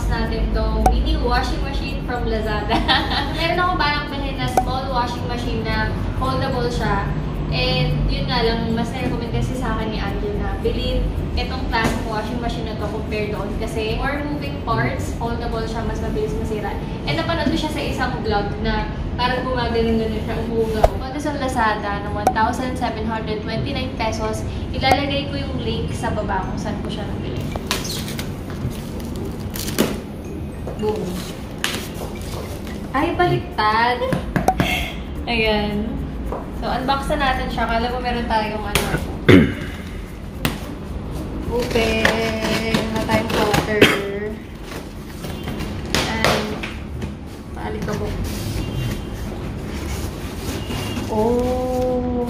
unbox natin itong mini washing machine from Lazada. Meron ako parang bilhin na small washing machine na foldable siya. And yun nga lang, mas na-recommend kasi sa akin ni Angel na bilhin itong classic washing machine na to compare doon. Kasi more moving parts, foldable siya, mas mabilis masira. And napanood ko siya sa isang vlog na parang gumagano'n siya, umuugaw. Punta sa Lazada na 1,729 pesos. Ilalagay ko yung link sa baba kung saan ko siya nabili. Boom. Ay, baliktad. Ayan. So, unbox na natin siya. Kala mo meron tayong ano. Open. Na tayong water. And, paalikabok. Oh.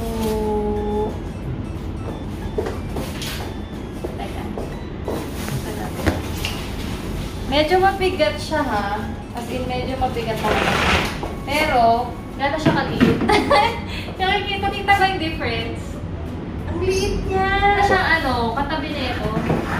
Teka. Medyo mabigat siya, ha? As in, medyo mabigat talaga. Pero, gano'n siya kaliit. Nakikita ba yung difference? Ang liit niya! Siya ano, katabi na ito.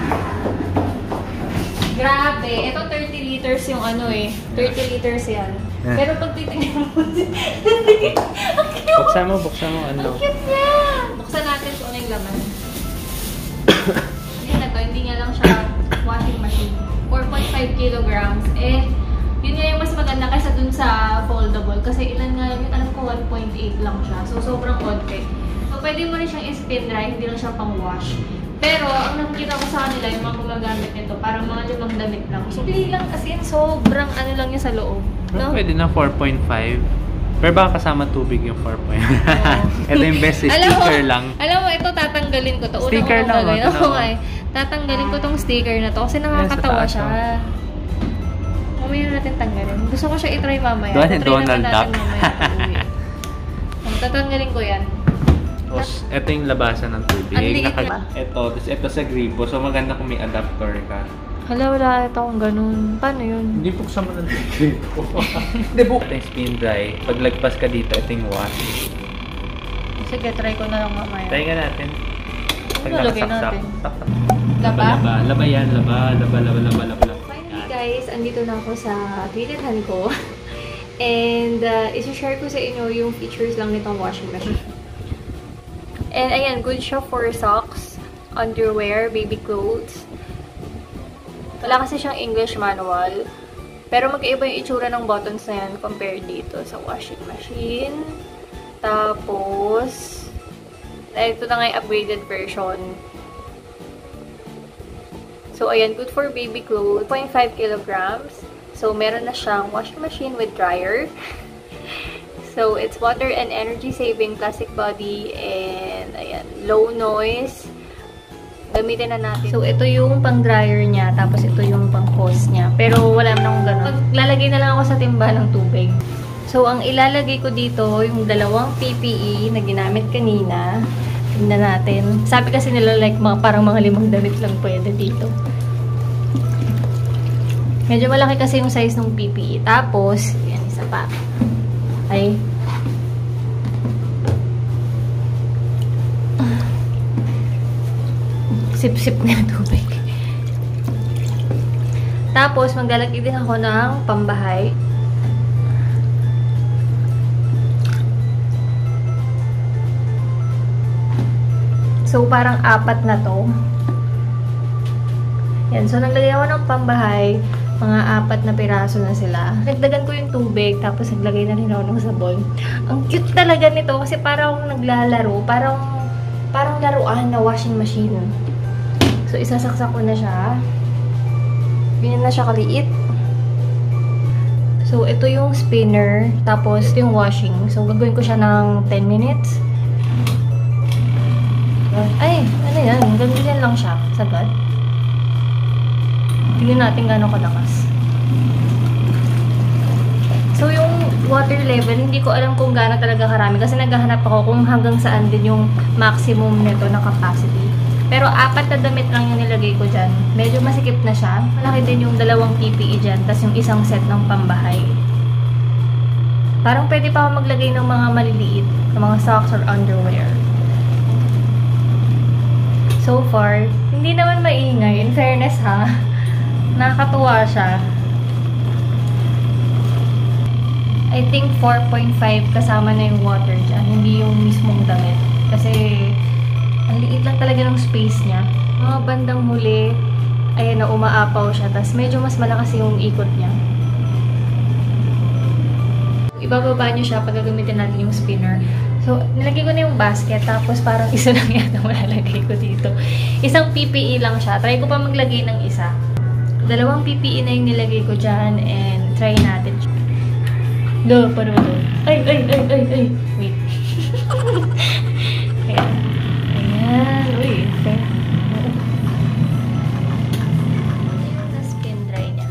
Grabe. Ito 30 liters yung ano eh. 30 liters yan. Pero pag titignan mo, ang cute! Buksan mo ano. Ang cute niya! Buksan natin kung ano yung laman. Yun na to, hindi nga lang siya washing machine. 4.5 kilograms. Eh, yun nga yung mas maganda kaysa dun sa foldable. Kasi ilan nga yun, alam ko 1.8 lang siya. So, sobrang konti. So, pwede mo rin siyang i-spin dry, hindi lang siya pang wash. Pero, ang nakikita ko sa kanila, yung mga gumagamit nito, parang mga limang damit lang. So, pili lang kasi sobrang ano lang yun sa loob. No? Pwede na 4.5. Pero baka kasama tubig yung 4.5. Ito yung best sticker lang. Alam mo, ito tatanggalin ko to. Sticker lang. Tatanggalin ko tong sticker na to kasi nakakatawa siya. Mamaya natin tanggalin. Gusto ko siya i-try mamaya. Doon yung Donald Duck. Tatanggalin ko yan. Tapos, ito yung labasan ng tubig. Ito sa gripo. So, maganda kung may adapter ka. Hala, wala ito kung ganun. Paano yun? Hindi buksan mo ng gripo. Hindi buksan. Ito yung spin dry. Pag lagpas ka dito, ito yung wash. Sige, try ko na lang mamaya. Try ka natin. Ano nalagay natin? Laba? Laba yan. Laba. Finally guys, andito na ako sa tinithan ko. And isi-share ko sa inyo yung features lang nitong washing machine. And ayan, good siya for socks, underwear, baby clothes. Wala kasi siyang English manual. Pero magkaiba yung itsura ng buttons na yan compared dito sa washing machine. Tapos, ito na nga yung upgraded version. So, ayan, good for baby clothes. 0.5 kilograms. So, meron na siyang washing machine with dryer. So, it's water and energy saving plastic body and ayan, low noise. Gamitin na natin. So, ito yung pang-dryer niya, tapos ito yung pang-hose niya. Pero wala naman akong ganun. Lalagay na lang ako sa timba ng tubig. So, ang ilalagay ko dito, yung dalawang PPE na ginamit kanina. Tingnan natin. Sabi kasi nila like parang mga 5 damit lang pwede dito. Medyo malaki kasi yung size ng PPE. Tapos, yan, isa pa. Ay. Sip-sip na yung tubig. Tapos, maglalagay din ako ng pambahay. So, parang 4 na to. Yan. So, naglagay ako ng pambahay. Mga 4 na piraso na sila. Nagdagan ko yung tubig, tapos naglagay na rin ako ng sabon. Ang cute talaga nito kasi parang naglalaro. Parang laruan na washing machine. So, isasaksak ko na siya. Ganyan na siya kaliit. So, ito yung spinner. Tapos, ito yung washing. So, gagawin ko siya ng 10 minutes. Ay, ano yan? Ganyan lang siya. Sagad. Tingnan natin gano'ng kalakas. So, yung water level, hindi ko alam kung gaano talaga karami. Kasi naghahanap ako kung hanggang saan din yung maximum nito na capacity. Pero 4 na damit lang yung nilagay ko dyan. Medyo masikip na siya. Malaki din yung 2 PPE dyan. Tapos yung isang set ng pambahay. Parang pwede pa ako maglagay ng mga maliliit. Ng mga socks or underwear. So far, hindi naman maingay. In fairness ha. Nakakatuwa siya. I think 4.5 kasama na yung water dyan. Hindi yung mismong damit. Kasi, ang liit lang talaga ng space niya. Mga bandang huli, ayan na, umaapaw siya. Tapos, medyo mas malakas yung ikot niya. Ibababa niyo siya pag gagamitin natin yung spinner. So, nilagay ko na yung basket. Tapos, parang isa lang yata malalagay ko dito. Isang PPE lang siya. Try ko pa maglagay ng isa. 2 PPE na yung nilagay ko dyan. And, try natin. Paano ba doon? Ay! Wait. Ayan. Uy, okay. Yung na-spin dry niya.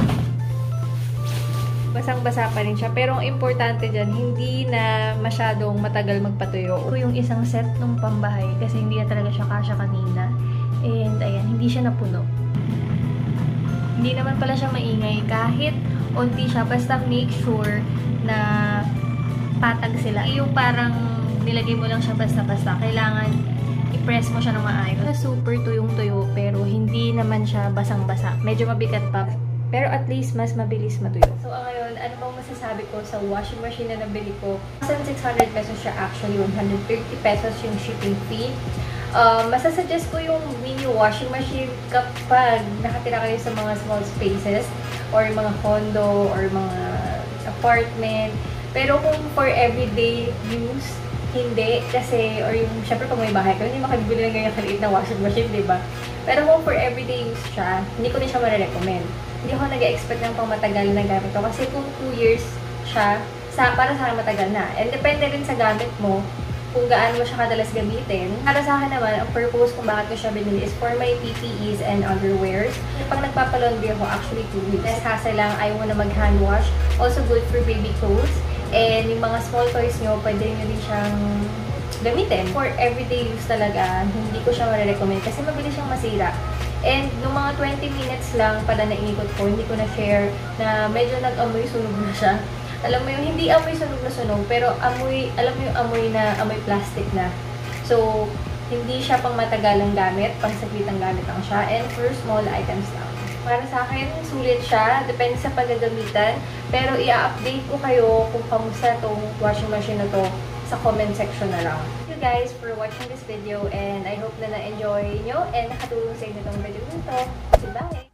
Basang-basa pa rin siya. Pero ang importante dyan, hindi na masyadong matagal magpatuyo. Ito yung isang set ng pambahay kasi hindi na talaga siya kasya kanina. And ayan, hindi siya napuno. Hindi naman pala siya maingay kahit unti siya. Basta make sure na patag sila. Yung parang nilagay mo lang siya basta-basta. Kailangan i-press mo siya ng maayos. Super tuyong-tuyo pero hindi naman siya basang-basa. Medyo mabigat pa. Pero at least mas mabilis matuyo. So ngayon, ano bang masasabi ko sa washing machine na nabili ko? 1,600 pesos siya actually. 130 pesos yung shipping fee. Masasuggest ko yung mini washing machine kapag nakatira kayo sa mga small spaces or mga condo or mga apartment. Pero kung for everyday use, hindi. Kasi, or yung, syempre pag may bahay ko, hindi makabibili ng ganyan kaliit na washing machine, diba? Pero kung for everyday use siya, hindi ko na siya marirecommend. Hindi ako nag-expect ng pang matagal na gamit ko. Kasi kung 2 years siya, para sa akin matagal na. And depende rin sa gamit mo, kung gaano mo siya kadalas gamitin. Para sa akin naman, ang purpose kung bakit ko siya binili is for my PPEs and underwears. Pag nagpapalaundry ako, actually 2 weeks. Less hassle lang, ayaw mo na mag-hand wash. Also good for baby clothes. And yung mga small toys nyo, pwede nyo din siyang gamitin. For everyday use talaga, hindi ko siya marirecommend kasi mabilis siyang masira. And nung mga 20 minutes lang pala na inikot ko, hindi ko na-share na medyo nag-amoy sunog na siya. Alam mo yung, hindi amoy sunog na sunog, pero amoy, alam mo yung amoy na amoy plastic na. So, hindi siya pang matagalang gamit, pang saglitang gamit lang siya, and for small items lang. Para sa akin, sulit siya, depende sa paggagamitan, pero i-update ko kayo kung kamusta tong washing machine na to sa comment section na lang. Thank you guys for watching this video, and I hope na na-enjoy nyo, and nakatulong sa inyo tong video nito. Bye!